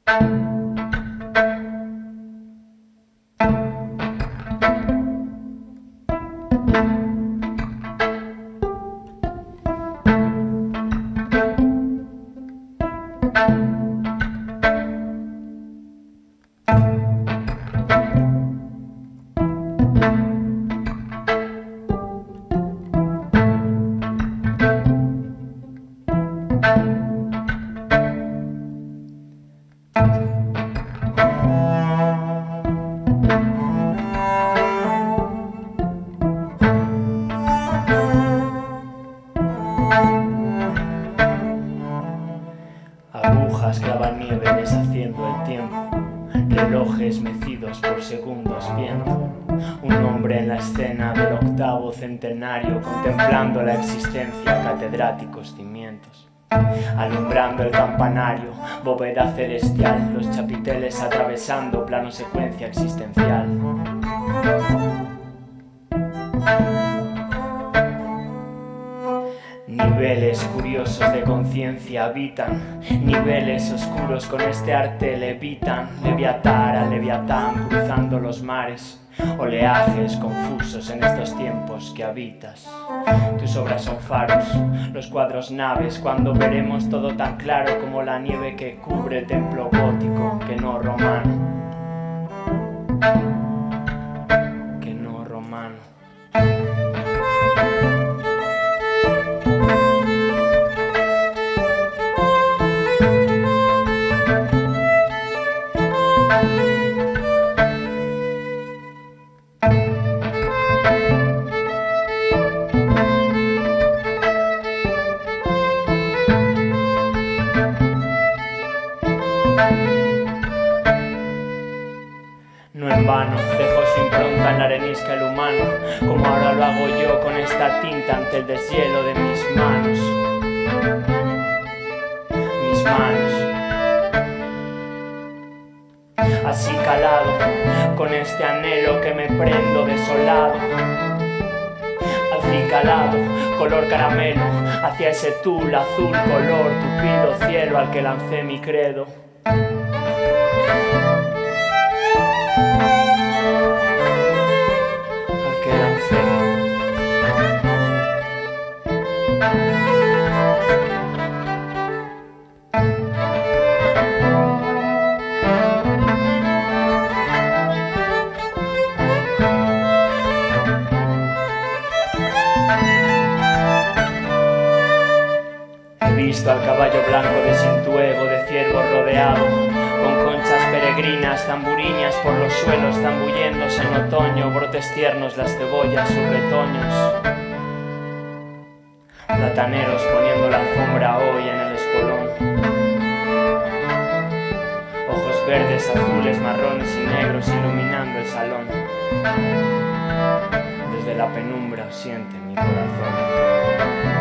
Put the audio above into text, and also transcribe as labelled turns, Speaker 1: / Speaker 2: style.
Speaker 1: Agujas clavan nieve deshaciendo el tiempo, relojes mecidos por segundos viento. Un hombre en la escena del octavo centenario, contemplando la existencia, catedráticos cimientos. Alumbrando el campanario, bóveda celestial, los chapiteles atravesando plano secuencia existencial. Niveles curiosos de conciencia habitan, niveles oscuros con este arte levitan, leviatar a leviatán cruzando los mares, oleajes confusos en estos tiempos que habitas. Tus obras son faros, los cuadros naves, cuando veremos todo tan claro como la nieve que cubre el templo gótico, que no romano. Que no romano. No en vano dejó su impronta en la arenisca el humano, como ahora lo hago yo con esta tinta ante el deshielo de mis manos. Mis manos. Así calado, con este anhelo que me prendo desolado. Acicalado, color caramelo, hacia ese tul azul color tupido cielo al que lancé mi credo. He visto al caballo blanco de Sintuego, de ciervos rodeado, con conchas peregrinas, tamburiñas por los suelos, zambulléndose en otoño, brotes tiernos, las cebollas, sus retoños. Plataneros poniendo la alfombra hoy en el espolón. Ojos verdes, azules, marrones y negros iluminando el salón. Desde la penumbra siente mi corazón.